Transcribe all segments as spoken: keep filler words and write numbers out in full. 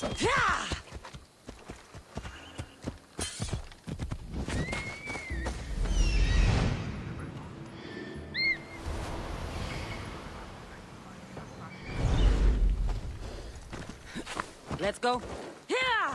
Let's go. Yeah!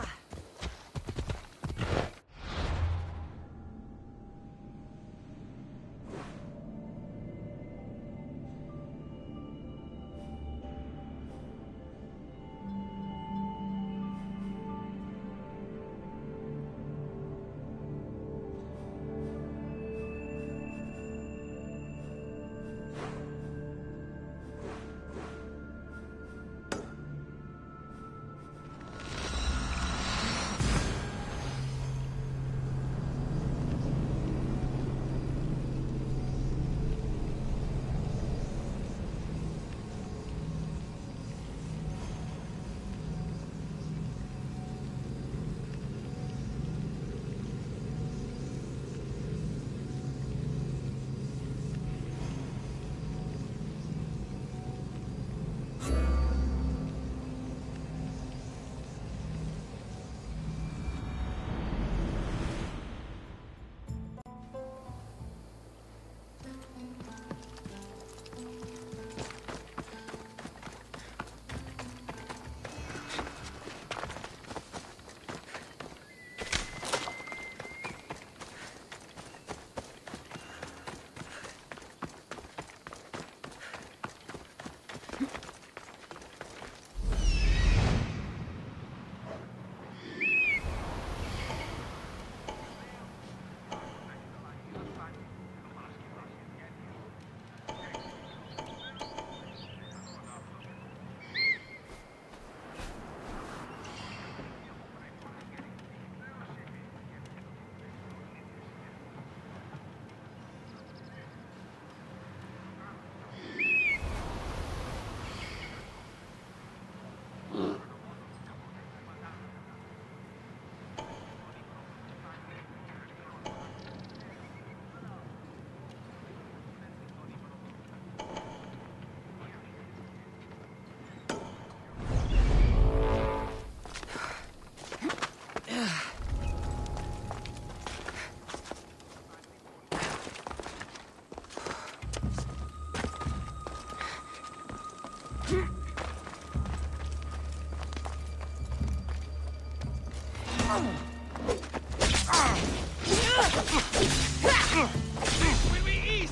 Will we ease?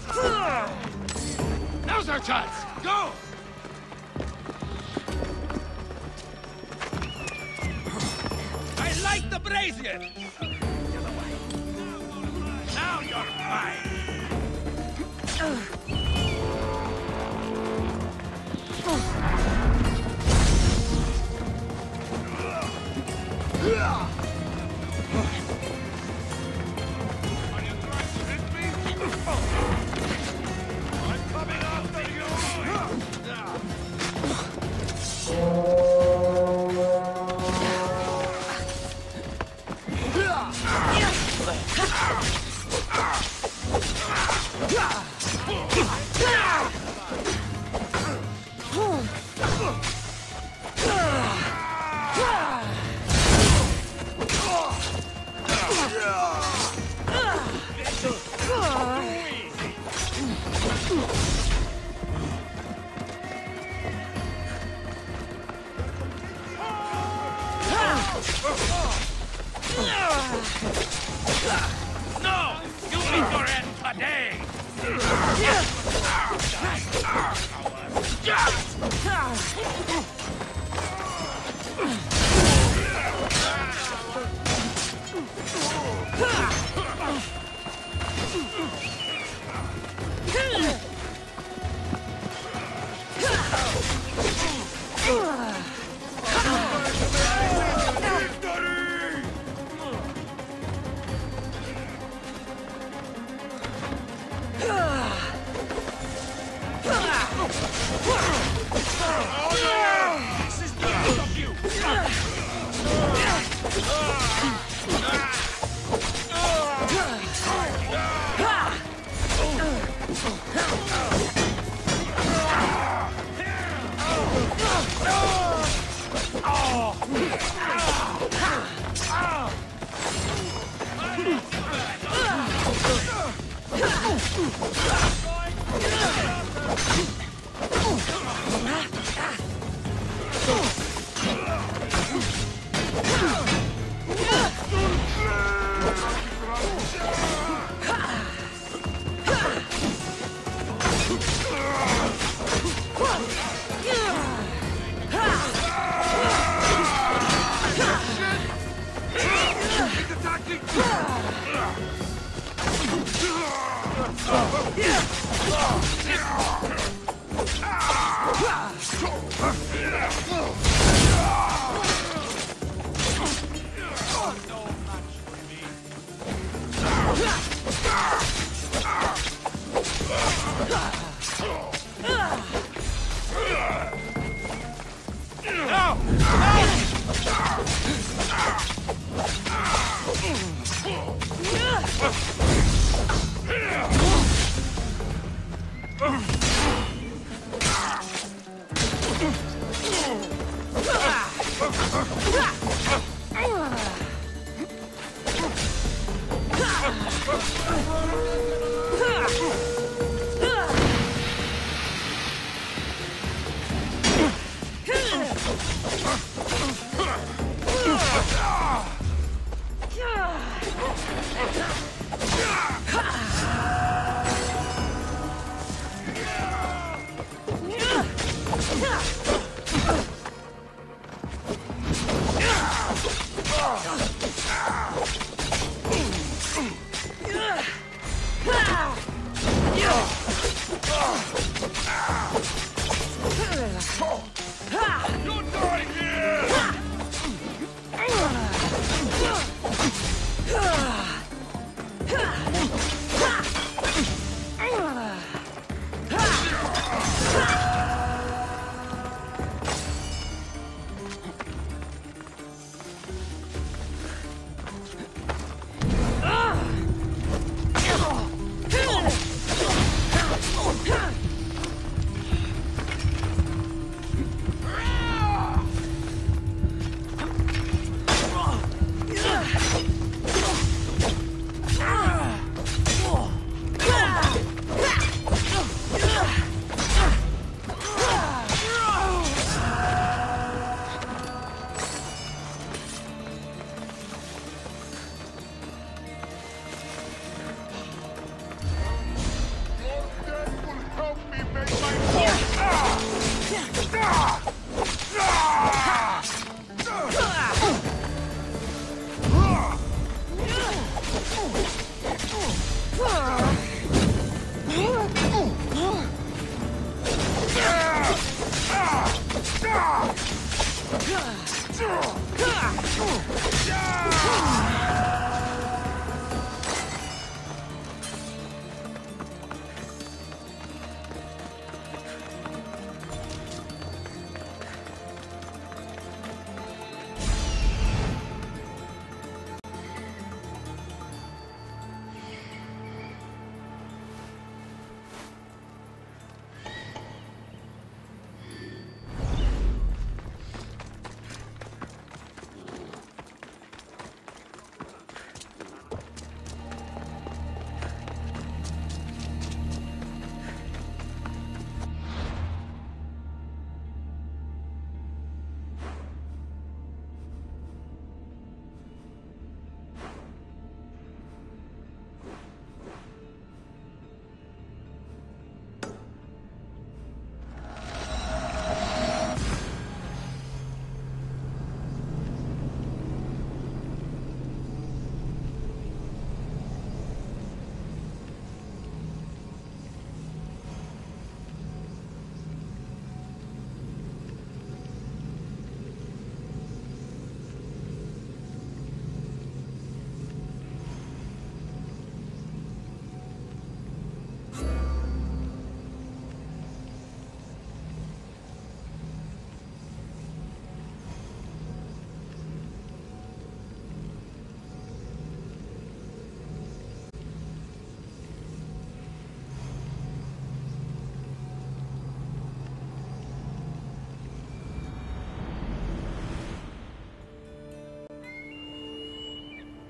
Now's our chance. Go! I like the brazier. Now you're mine. No! You meet your end today! Oh, yeah!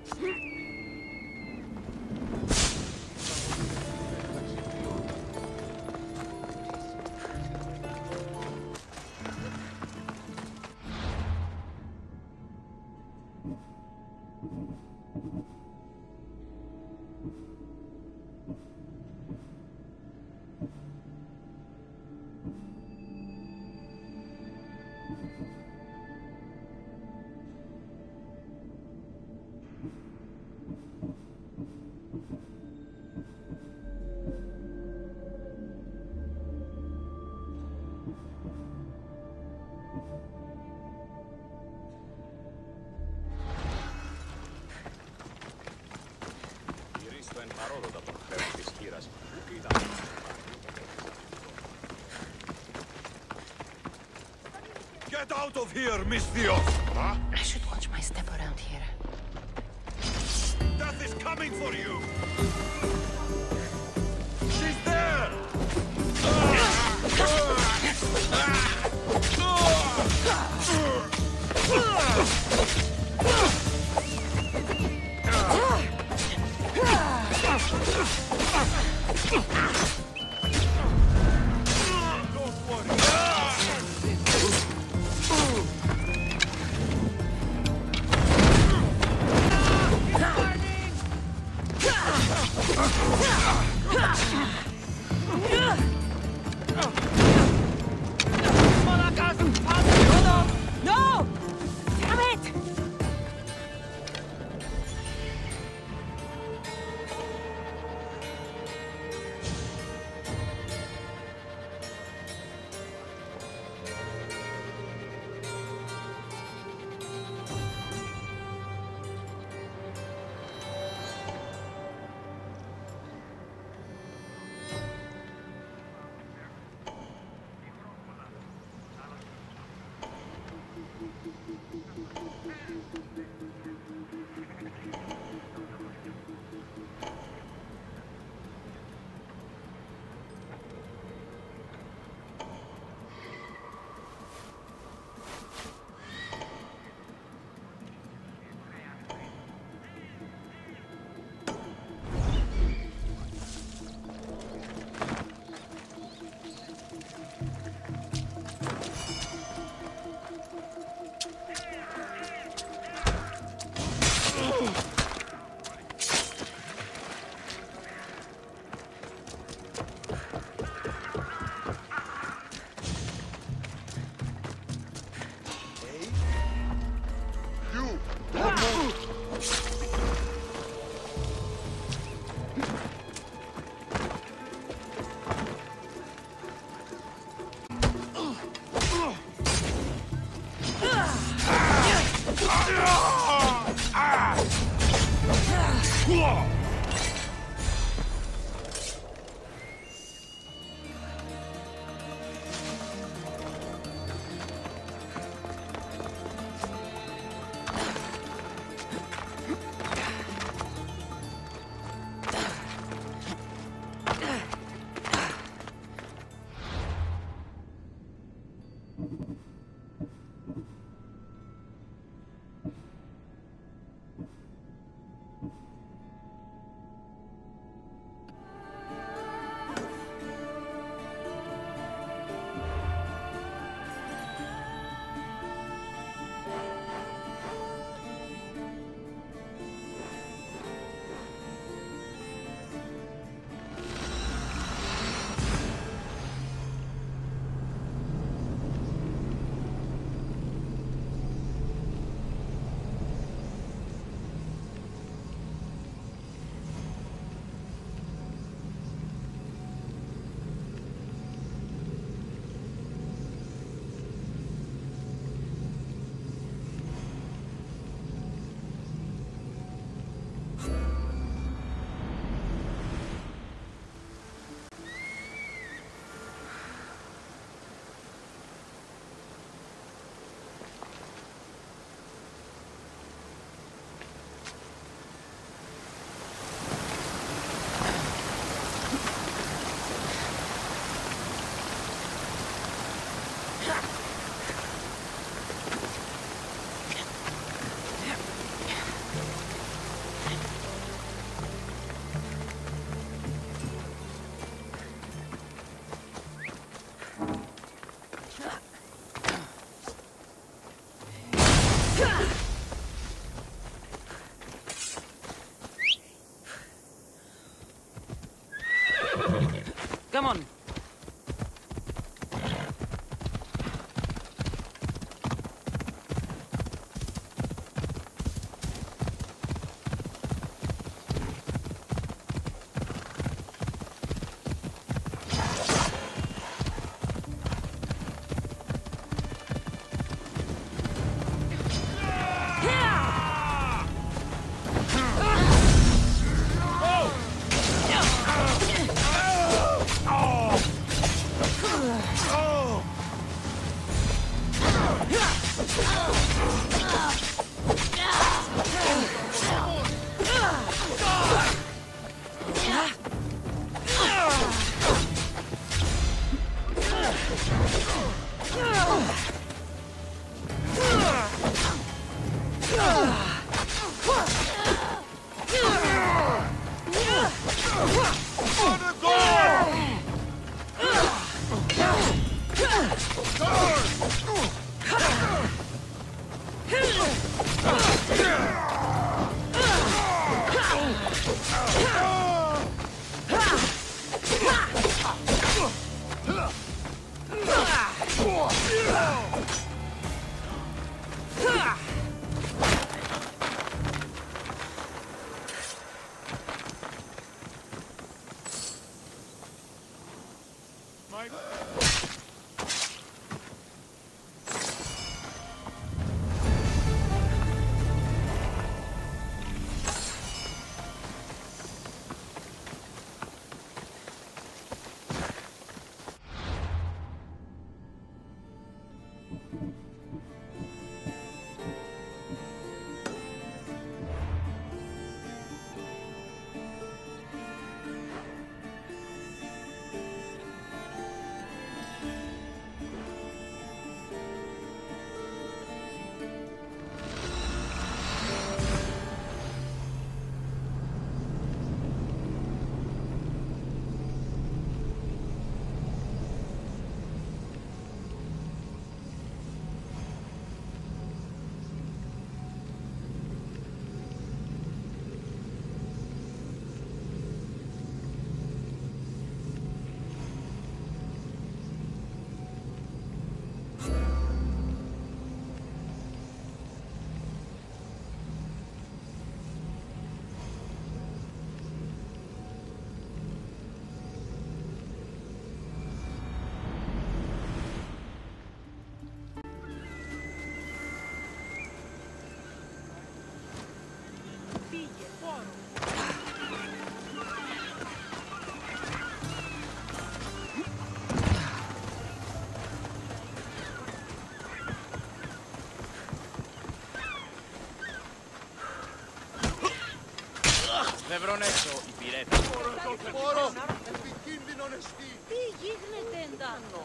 Get out of here, Misthios! Huh? I should watch my step around here. Death is coming for you! She's there! No! Damn it! Λευρονέσο, η πυρέτα. Μωρό, επικίνδυνον εστί. Τι γίνεται εντάνο.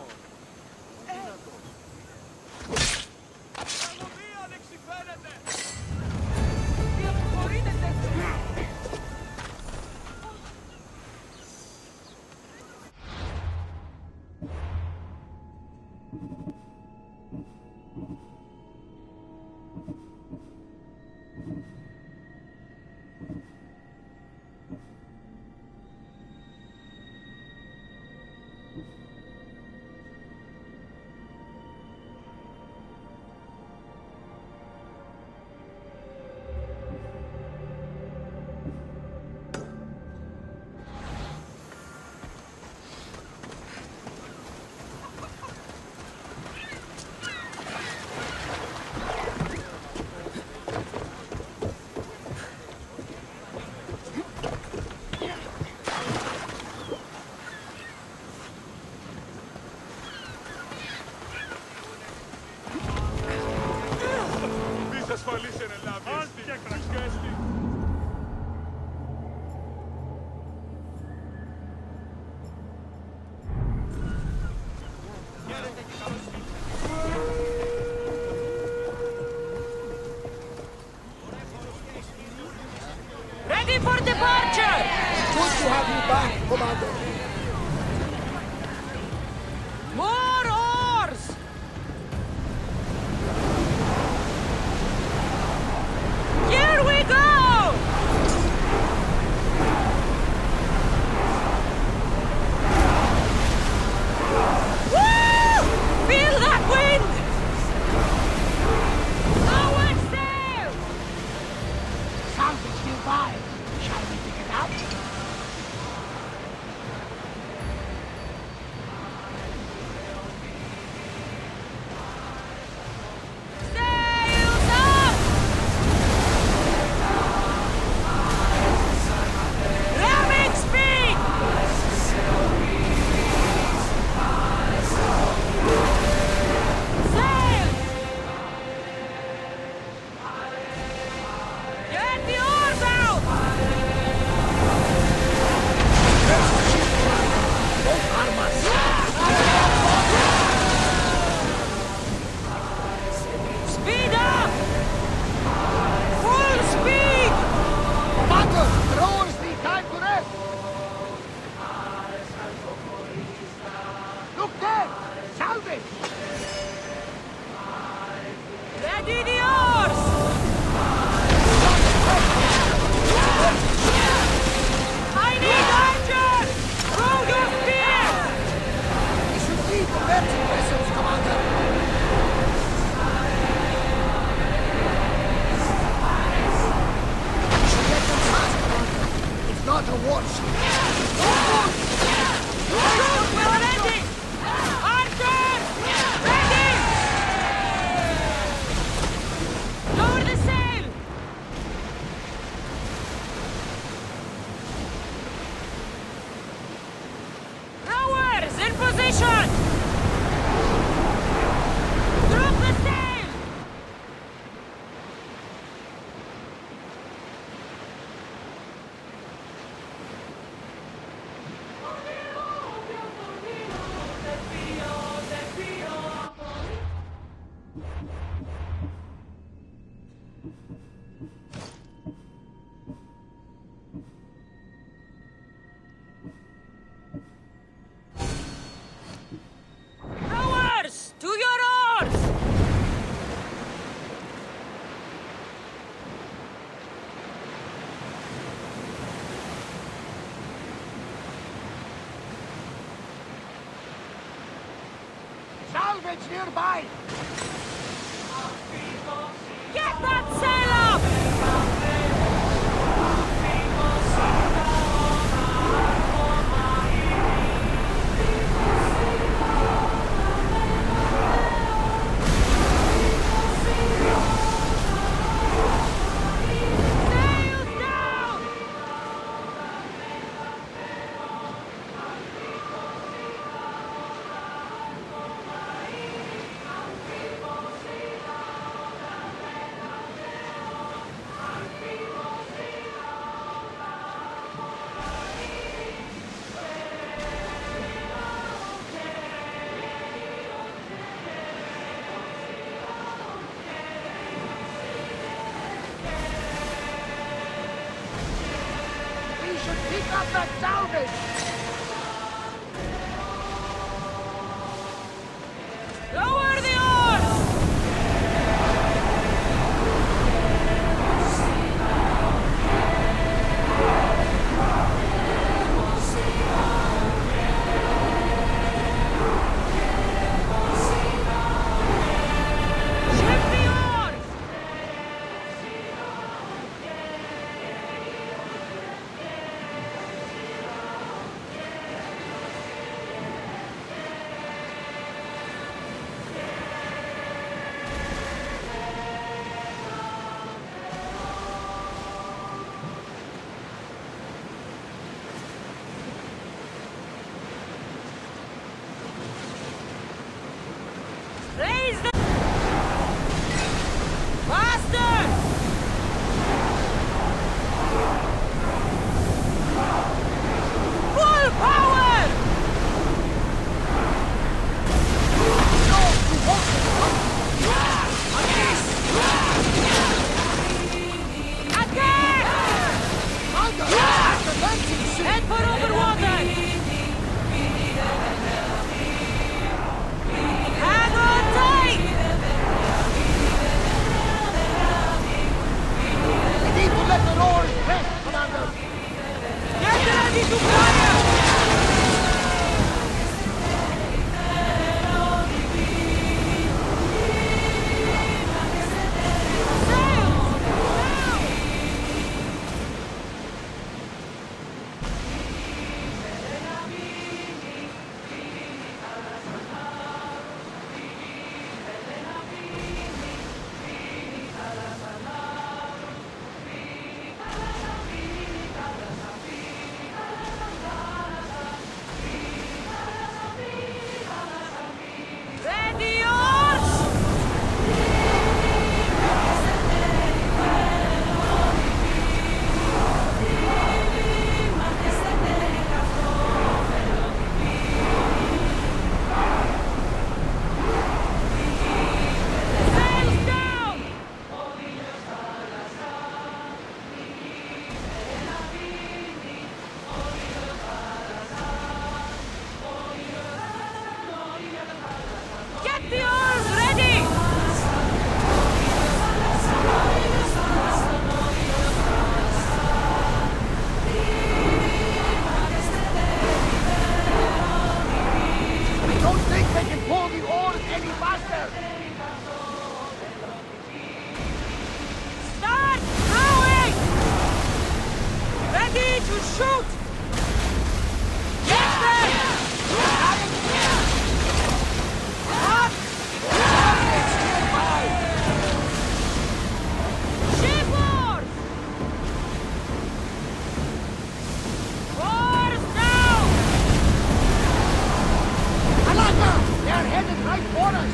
Τραγωδία δεξιφαίνεται. Τι αποχωρείτε. Ασφαλής εν Ελλάδη. Άλτη και κρασκέστη. Ready for departure! Good to have you back, Commander. More oars! Here we go! Woo! Feel that wind! Lower sail! Salvage nearby. Shall we pick it up? Sails up! Ramming speed! Sail! Get the oars out! Both armors. Speed up! Full speed! Commander, rowers need time to rest. Look there! Salvage! Ready the oars! I need archers! Throw your spears! We should leave the merchant vessels, Commander. We should get them fast, Commander. If not, a warship. Shoot, we're ready! Archers! Ready! Lower the sail! Rowers, in position! Drop the sail! Rowers, to your oars! Salvage nearby. Get that sail up! Sails down! should pick up that salvage! Lower the oars! Ship the oars! Raise the... Faster! Full power! Attack! Head for over water! Hang on tight! We need to let the oars rest, Commander! Get ready to fire! Sails! Now! Ready oars! Sails down! Get the oars ready! I don't think they can pull the oars any faster! Start rowing! Ready to shoot! Get them! Up! Shipboard! Oars down! Alaka! They're headed right for us!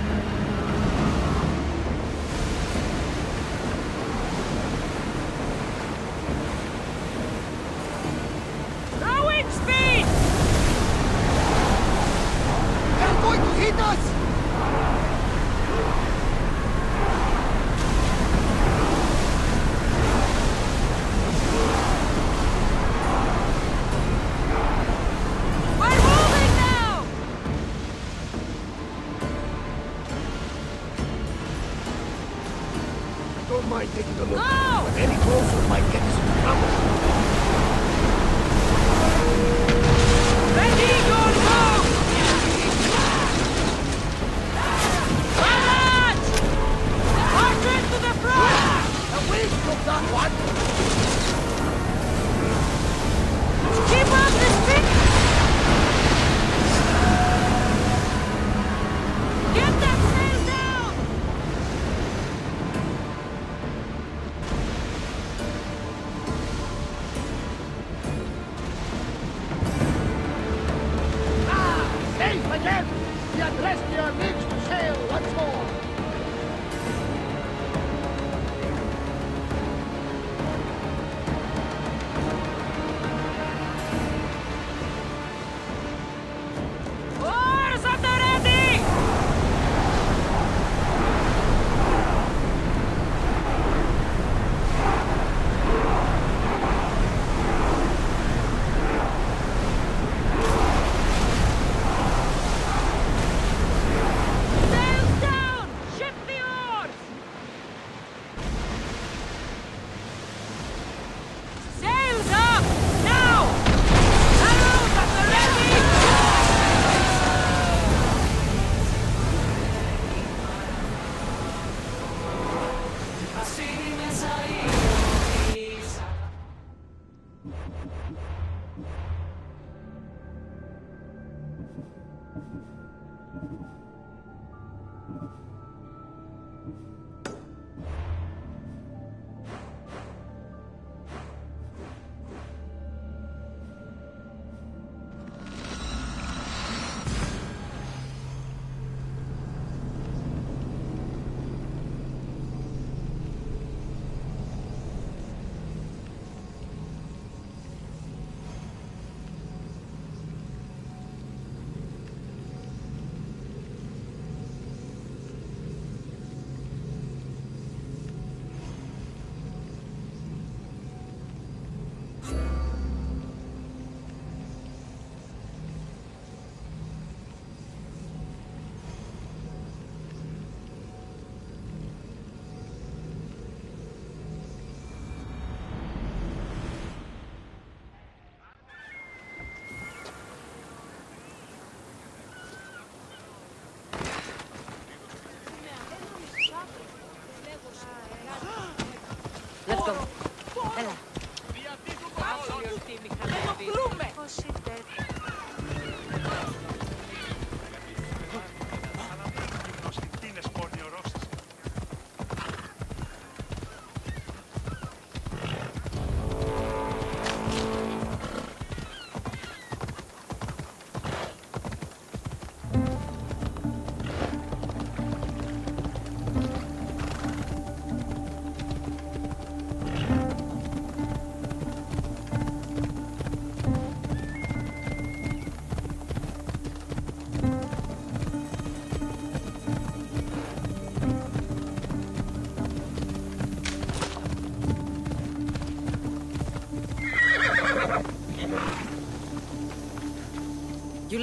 Rowing speed! They're going to hit us! We're moving now! Don't mind taking a look. Go! But any closer might get us in trouble. Ready, go, go! Balance! March to the front! The wind took that one! Keep up the speed! Get that sail down! Ah! Safe again! We addressed your lips to sail once more!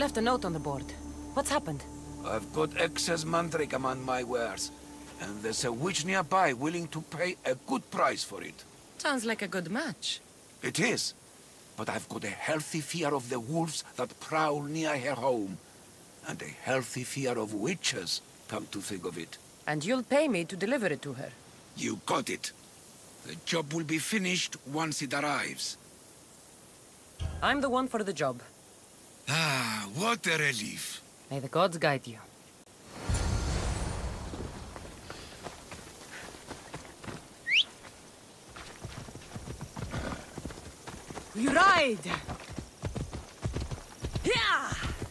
left a note on the board. What's happened? I've got excess mandrake among my wares, and there's a witch nearby willing to pay a good price for it. Sounds like a good match. It is, but I've got a healthy fear of the wolves that prowl near her home, and a healthy fear of witches, come to think of it. And you'll pay me to deliver it to her. You got it. The job will be finished once it arrives. I'm the one for the job. Ah, what a relief. May the gods guide you. We ride! Yeah!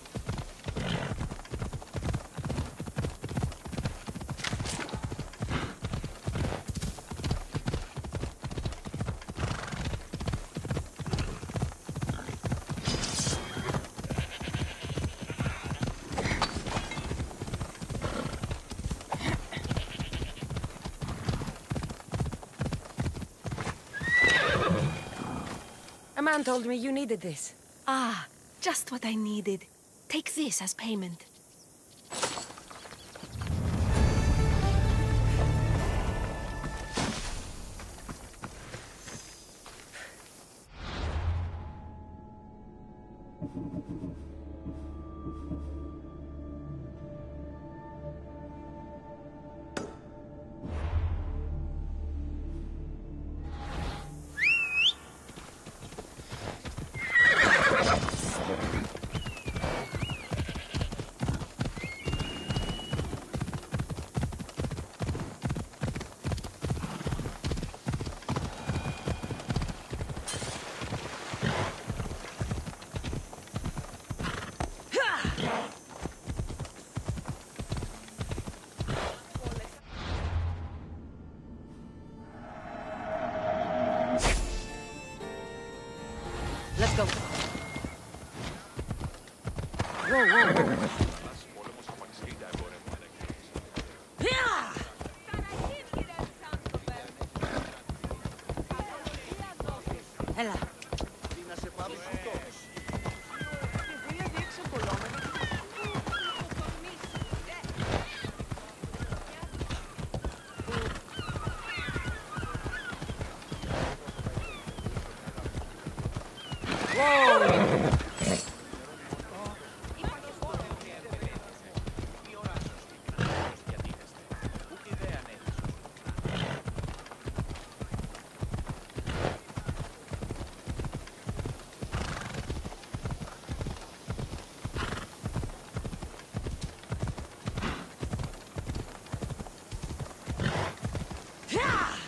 A man told me you needed this. Ah, just what I needed. Take this as payment. Let's go. Whoa, whoa, whoa. Yeah! Έλα. Yeah!